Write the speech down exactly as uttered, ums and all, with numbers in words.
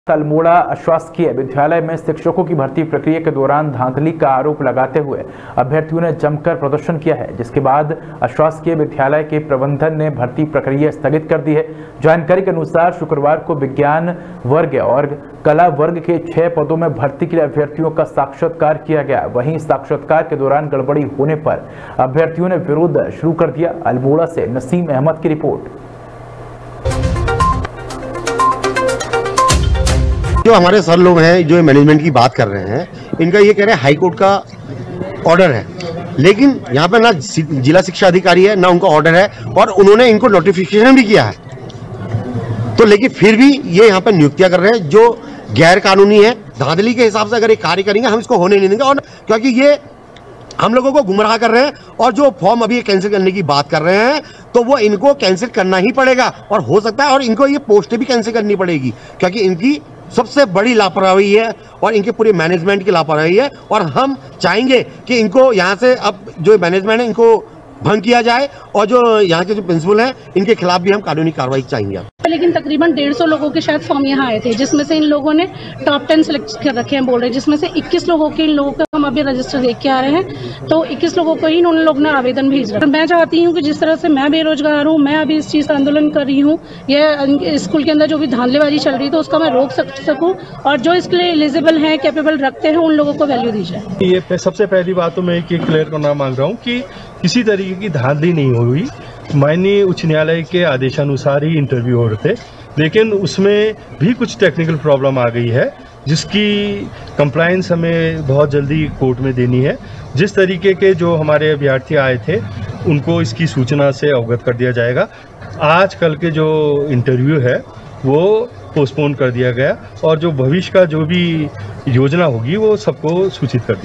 अल्मोड़ा शासकीय विद्यालय में शिक्षकों की भर्ती प्रक्रिया के दौरान धांधली का आरोप लगाते हुए अभ्यर्थियों ने जमकर प्रदर्शन किया है, जिसके बाद शासकीय विद्यालय के प्रबंधन ने भर्ती प्रक्रिया स्थगित कर दी है। जानकारी के अनुसार शुक्रवार को विज्ञान वर्ग और कला वर्ग के छह पदों में भर्ती के लिए अभ्यर्थियों का साक्षात्कार किया गया। वहीं साक्षात्कार के दौरान गड़बड़ी होने पर अभ्यर्थियों ने विरोध शुरू कर दिया। अल्मोड़ा से नसीम अहमद की रिपोर्ट। जो हमारे सर लोग हैं, जो मैनेजमेंट की बात कर रहे हैं, इनका ये कह रहे हैं हाई कोर्ट का ऑर्डर है, लेकिन यहाँ पे ना जिला शिक्षा अधिकारी है ना उनका ऑर्डर है, और उन्होंने इनको नोटिफिकेशन भी किया है। तो लेकिन फिर भी ये यहाँ पे नियुक्तियां कर रहे हैं जो गैर कानूनी है। धांधली के हिसाब से अगर ये कार्य करेंगे हम इसको होने नहीं देंगे, और क्योंकि ये हम लोगों को गुमराह कर रहे हैं, और जो फॉर्म अभी कैंसिल करने की बात कर रहे हैं तो वो इनको कैंसिल करना ही पड़ेगा, और हो सकता है और इनको ये पोस्टें भी कैंसिल करनी पड़ेगी, क्योंकि इनकी सबसे बड़ी लापरवाही है और इनके पूरे मैनेजमेंट की लापरवाही है। और हम चाहेंगे कि इनको यहाँ से अब जो मैनेजमेंट है इनको भंग किया जाए, और जो यहाँ के जो प्रिंसिपल हैं इनके खिलाफ भी हम कानूनी कार्रवाई चाहेंगे। लेकिन तकरीबन डेढ़ सौ लोगों के शायद फॉर्म यहाँ आए थे, जिसमें से इन लोगों ने टॉप टेन सेलेक्ट कर रखे हैं बोल रहे हैं, जिसमें से इक्कीस लोगों के इन लोगों का हम अभी रजिस्टर देख के आ रहे हैं। तो इक्कीस लोगों को ही उन लोगों ने आवेदन भेज रहा है। मैं चाहती हूँ कि जिस तरह से मैं बेरोजगार हूँ, मैं अभी इस चीज़ का आंदोलन कर रही हूँ, ये स्कूल के अंदर जो भी धांधलेबाजी चल रही है तो उसका मैं रोक सकूँ, और जो इसके लिए एलिजिबल है, कैपेबल रखते हैं, उन लोगों को वैल्यू दी जाए। ये सबसे पहली बात तो मैं एक क्लियर करना मांग रहा हूँ कि किसी तरीके की धांधली नहीं हुई। माननीय उच्च न्यायालय के आदेशानुसार ही इंटरव्यू हो रहे थे, लेकिन उसमें भी कुछ टेक्निकल प्रॉब्लम आ गई है, जिसकी कंप्लायंस हमें बहुत जल्दी कोर्ट में देनी है। जिस तरीके के जो हमारे अभ्यर्थी आए थे उनको इसकी सूचना से अवगत कर दिया जाएगा। आज कल के जो इंटरव्यू है वो पोस्टपोन कर दिया गया, और जो भविष्य का जो भी योजना होगी वो सबको सूचित कर दिया।